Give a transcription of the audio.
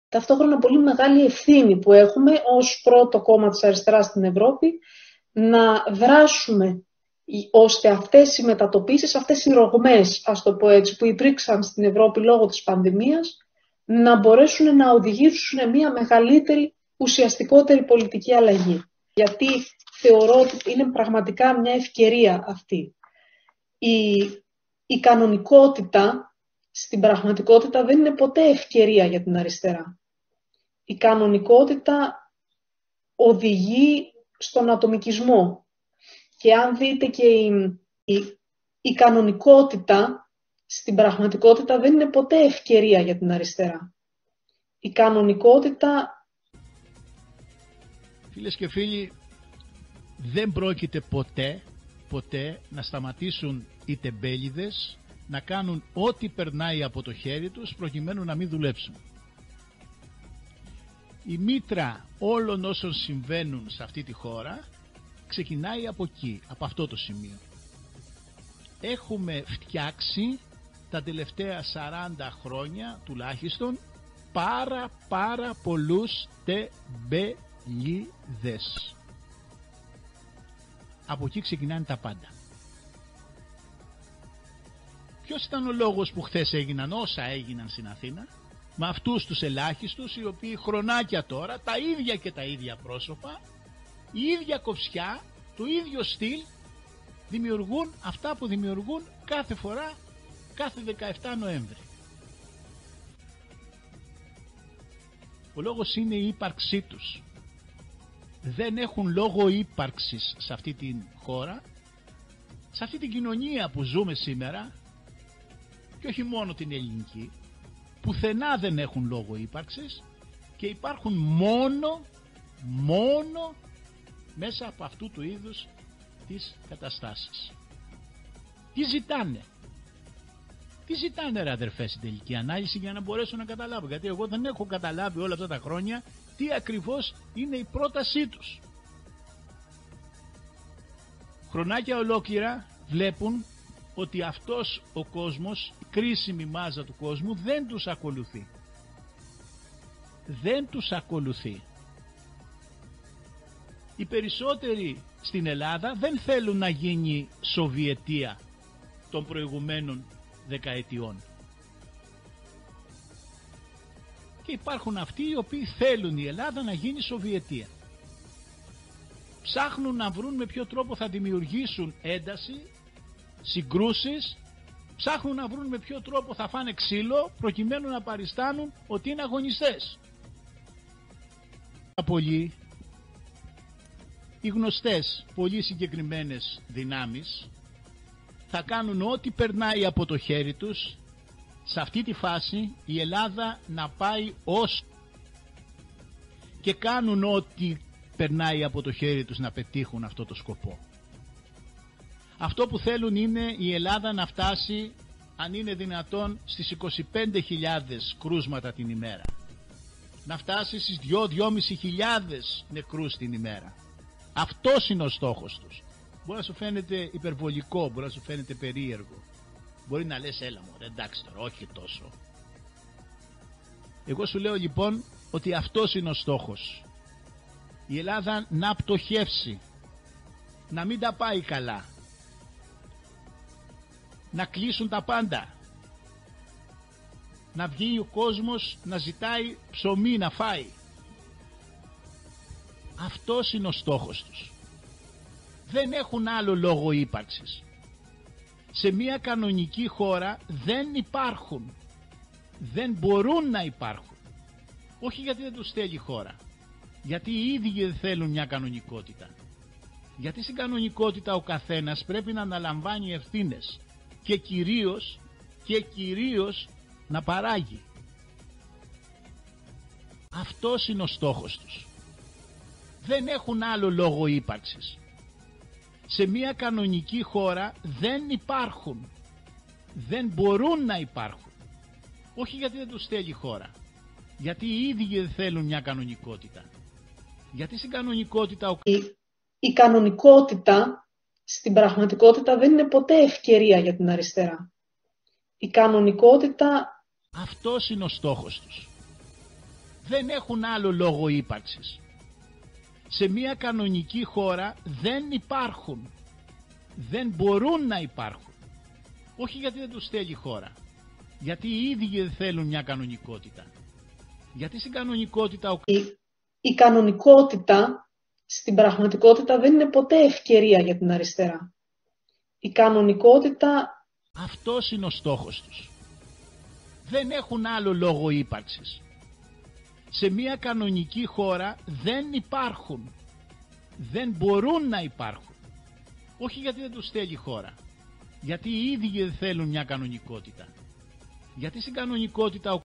ταυτόχρονα πολύ μεγάλη ευθύνη που έχουμε ως πρώτο κόμμα της αριστεράς στην Ευρώπη να δράσουμε ώστε αυτές οι μετατοπίσεις, αυτές οι ρογμές, ας το πω έτσι, που υπήρξαν στην Ευρώπη λόγω της πανδημίας, να μπορέσουν να οδηγήσουν σε μια μεγαλύτερη, ουσιαστικότερη πολιτική αλλαγή. Γιατί θεωρώ ότι είναι πραγματικά μια ευκαιρία αυτή. Η κανονικότητα στην πραγματικότητα δεν είναι ποτέ ευκαιρία για την αριστερά. Η κανονικότητα οδηγεί στον ατομικισμό. Και αν δείτε και η κανονικότητα στην πραγματικότητα δεν είναι ποτέ ευκαιρία για την αριστερά. Η κανονικότητα... Φίλες και φίλοι, δεν πρόκειται ποτέ να σταματήσουν οι τεμπέληδες να κάνουν ό,τι περνάει από το χέρι τους προκειμένου να μην δουλέψουν. Η μήτρα όλων όσων συμβαίνουν σε αυτή τη χώρα ξεκινάει από εκεί, από αυτό το σημείο. Έχουμε φτιάξει τα τελευταία 40 χρόνια τουλάχιστον πάρα πολλούς τεμπελίδες. Από εκεί ξεκινάνε τα πάντα. Ποιος ήταν ο λόγος που χθες έγιναν όσα έγιναν στην Αθήνα? Με αυτούς τους ελάχιστους οι οποίοι χρονάκια τώρα, τα ίδια και τα ίδια πρόσωπα, η ίδια κοψιά, το ίδιο στυλ, δημιουργούν αυτά που δημιουργούν κάθε φορά, κάθε 17 Νοέμβρη. Ο λόγος είναι η ύπαρξή τους. Δεν έχουν λόγο ύπαρξης σε αυτή την χώρα, σε αυτή την κοινωνία που ζούμε σήμερα, και όχι μόνο την ελληνική, πουθενά δεν έχουν λόγο ύπαρξης και υπάρχουν μόνο μέσα από αυτού του είδους τις καταστάσεις. Τι ζητάνε ρε αδερφές στην τελική ανάλυση, για να μπορέσω να καταλάβω, γιατί εγώ δεν έχω καταλάβει όλα αυτά τα χρόνια τι ακριβώς είναι η πρότασή τους. Χρονάκια ολόκληρα βλέπουν ότι αυτός ο κόσμος, η κρίσιμη μάζα του κόσμου δεν τους ακολουθεί. Δεν τους ακολουθεί. Οι περισσότεροι στην Ελλάδα δεν θέλουν να γίνει Σοβιετία των προηγουμένων δεκαετιών. Και υπάρχουν αυτοί οι οποίοι θέλουν η Ελλάδα να γίνει Σοβιετία. Ψάχνουν να βρουν με ποιο τρόπο θα δημιουργήσουν ένταση, συγκρούσεις, ψάχνουν να βρουν με ποιο τρόπο θα φάνε ξύλο προκειμένου να παριστάνουν ότι είναι αγωνιστές. Πολλοί, οι γνωστές, πολύ συγκεκριμένες δυνάμεις θα κάνουν ό,τι περνάει από το χέρι τους σε αυτή τη φάση η Ελλάδα να πάει ως, και κάνουν ό,τι περνάει από το χέρι τους να πετύχουν αυτό το σκοπό. Αυτό που θέλουν είναι η Ελλάδα να φτάσει, αν είναι δυνατόν, στις 25.000 κρούσματα την ημέρα. Να φτάσει στις 2.000-2.500 νεκρούς την ημέρα. Αυτός είναι ο στόχος τους. Μπορεί να σου φαίνεται υπερβολικό, μπορεί να σου φαίνεται περίεργο. Μπορεί να λες έλα μωρέ, εντάξει τώρα, όχι τόσο. Εγώ σου λέω λοιπόν ότι αυτός είναι ο στόχος. Η Ελλάδα να πτωχεύσει, να μην τα πάει καλά, να κλείσουν τα πάντα, να βγει ο κόσμος να ζητάει ψωμί να φάει. Αυτός είναι ο στόχος τους. Δεν έχουν άλλο λόγο ύπαρξης. Σε μια κανονική χώρα δεν υπάρχουν, δεν μπορούν να υπάρχουν. Όχι γιατί δεν τους θέλει η χώρα, γιατί οι ίδιοι δεν θέλουν μια κανονικότητα. Γιατί στην κανονικότητα ο καθένας πρέπει να αναλαμβάνει ευθύνες και κυρίως να παράγει. Αυτός είναι ο στόχος τους. Δεν έχουν άλλο λόγο ύπαρξης. Σε μια κανονική χώρα δεν υπάρχουν, δεν μπορούν να υπάρχουν. Όχι γιατί δεν τους θέλει η χώρα, γιατί οι ίδιοι δεν θέλουν μια κανονικότητα. Γιατί στην κανονικότητα η κανονικότητα στην πραγματικότητα δεν είναι ποτέ ευκαιρία για την αριστερά. Η κανονικότητα... Αυτός είναι ο στόχος τους. δεν έχουν άλλο λόγο ύπαρξης. Σε μια κανονική χώρα δεν υπάρχουν. Δεν μπορούν να υπάρχουν. Όχι γιατί δεν τους θέλει η χώρα. Γιατί οι ίδιοι δεν θέλουν μια κανονικότητα. Γιατί στην κανονικότητα... Η κανονικότητα στην πραγματικότητα δεν είναι ποτέ ευκαιρία για την αριστερά. Η κανονικότητα... Αυτός είναι ο στόχος τους. Δεν έχουν άλλο λόγο ύπαρξης. Σε μια κανονική χώρα δεν υπάρχουν. Δεν μπορούν να υπάρχουν. Όχι γιατί δεν τους θέλει η χώρα. Γιατί οι ίδιοι δεν θέλουν μια κανονικότητα. Γιατί στην κανονικότητα